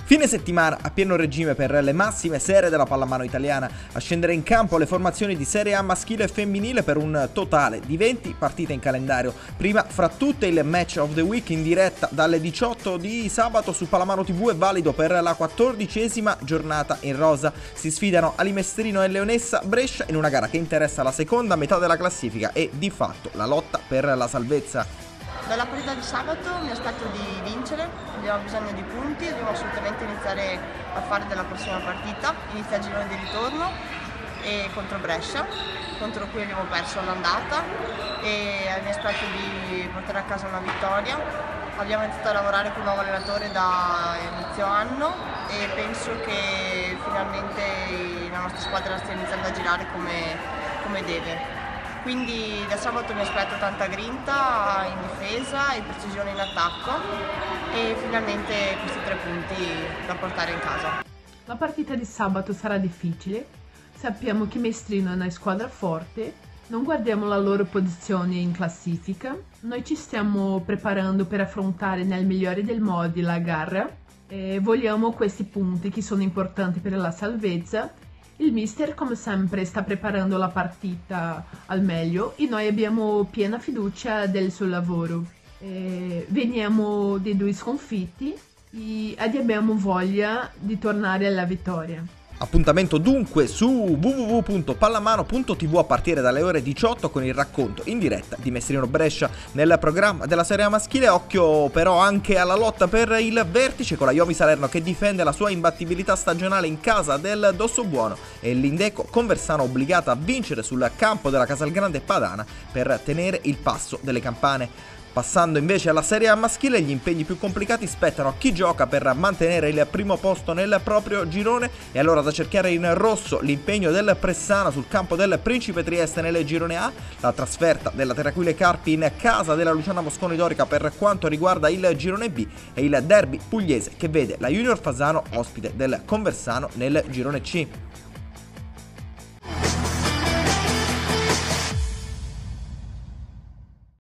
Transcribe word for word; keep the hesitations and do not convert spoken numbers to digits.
Fine settimana a pieno regime per le massime serie della pallamano italiana, a scendere in campo le formazioni di Serie A maschile e femminile per un totale di venti partite in calendario. Prima fra tutte il Match of the Week in diretta dalle diciotto di sabato su Pallamano tivù è valido per la quattordicesima giornata in rosa. Si sfidano Alimestrino e Leonessa Brescia in una gara che interessa la seconda metà della classifica e di fatto la lotta per la salvezza. Dalla partita di sabato mi aspetto di vincere, abbiamo bisogno di punti, dobbiamo assolutamente iniziare a fare della prossima partita, inizia il girone di ritorno e contro Brescia, contro cui abbiamo perso l'andata e mi aspetto di portare a casa una vittoria. Abbiamo iniziato a lavorare con un nuovo allenatore da inizio anno e penso che finalmente la nostra squadra stia iniziando a girare come, come deve. Quindi da sabato mi aspetto tanta grinta in difesa e precisione in attacco e finalmente questi tre punti da portare in casa. La partita di sabato sarà difficile, sappiamo che Mestrino è una squadra forte, non guardiamo la loro posizione in classifica, noi ci stiamo preparando per affrontare nel migliore dei modi la gara e vogliamo questi punti che sono importanti per la salvezza. Il mister come sempre sta preparando la partita al meglio e noi abbiamo piena fiducia del suo lavoro. E veniamo dei due sconfitti e abbiamo voglia di tornare alla vittoria. Appuntamento dunque su w w w punto pallamano punto t v a partire dalle ore diciotto con il racconto in diretta di Mestrino Brescia nel programma della Serie A maschile. Occhio però anche alla lotta per il vertice con la Iovi Salerno che difende la sua imbattibilità stagionale in casa del Dossobuono e l'Indeco Conversano obbligata a vincere sul campo della Casalgrande Padana per tenere il passo delle campane. Passando invece alla Serie A maschile, gli impegni più complicati spettano a chi gioca per mantenere il primo posto nel proprio girone e allora da cerchiare in rosso l'impegno del Pressana sul campo del Principe Trieste nel girone A, la trasferta della Terraquile Carpi in casa della Luciana Mosconi Dorica per quanto riguarda il girone B e il derby pugliese che vede la Junior Fasano ospite del Conversano nel girone C.